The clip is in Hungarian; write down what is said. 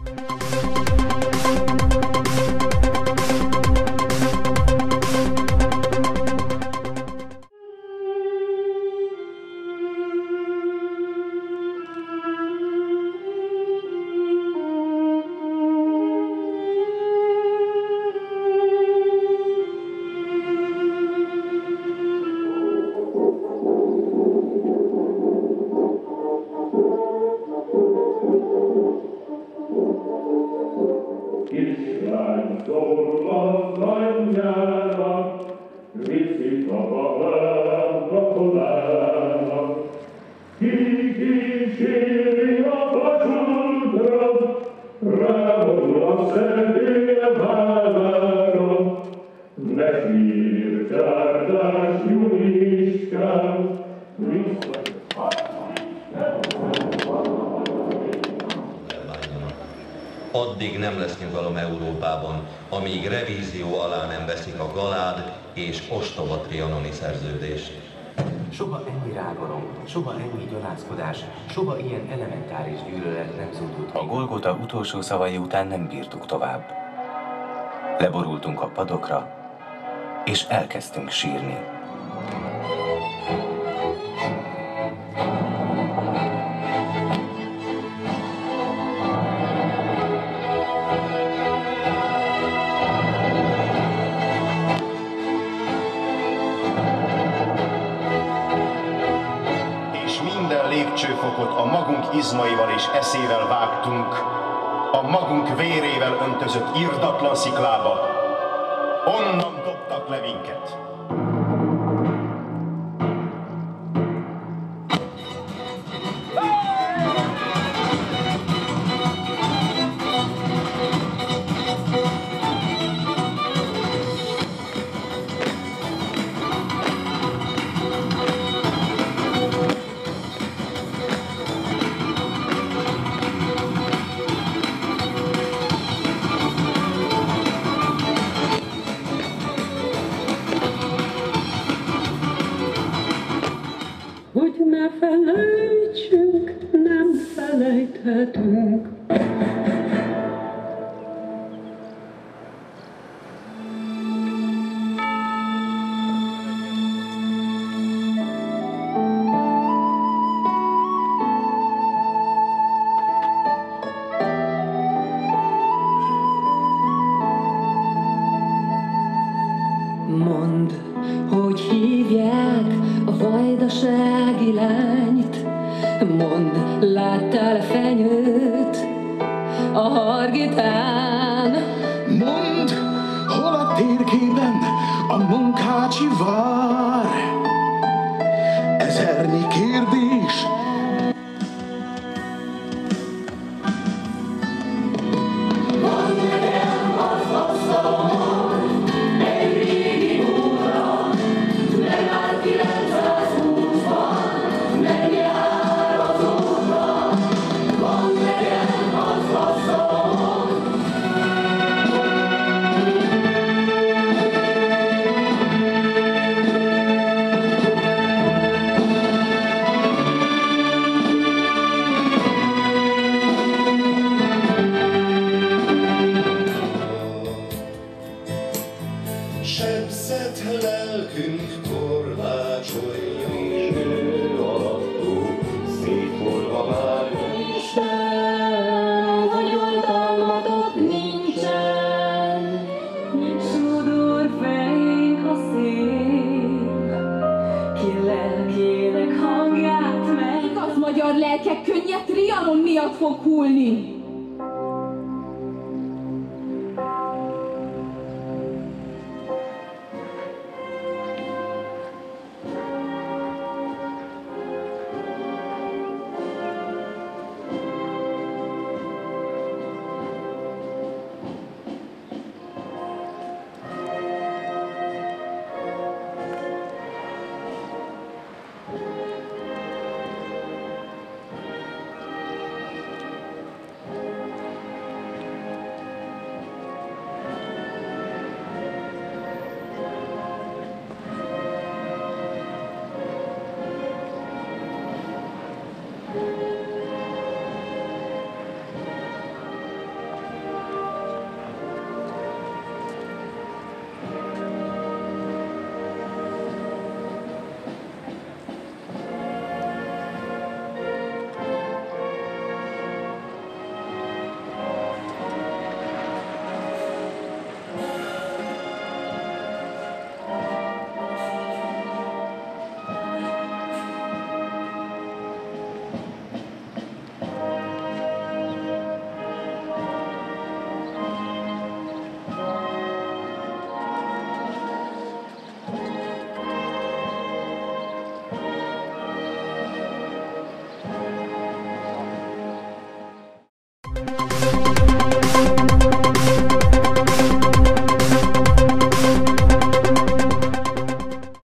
Addig nem lesz nyugalom Európában, amíg revízió alá nem veszik a galád és ostoba trianoni szerződést. Soha ennyi rágalom, soha ennyi gyalázkodás, soha ilyen elementáris gyűlölet nem zúdult. A Golgota utolsó szavai után nem bírtuk tovább. Leborultunk a padokra, és elkezdtünk sírni. Lépcsőfokot a magunk izmaival és eszével vágtunk, a magunk vérével öntözött irdatlan sziklába. Onnan dobtak le minket. Hogy ne felejtsünk, nem felejthetünk. Mondd, hogy hívják a vajdasági lányt. Mondd, láttál fenyőt a Hargitán. Mondd, hol a térképen a Munkácsi vár. Ezernyi kérdés. Sebzett lelkünk korlácsolja, és ő alattuk szétforva vágja. Isten, hogy oltalmatok nincsen, sodor felénk a szél, ki lelkének hangját meg. Az magyar lelkek könnye Trianon miatt fog hullni.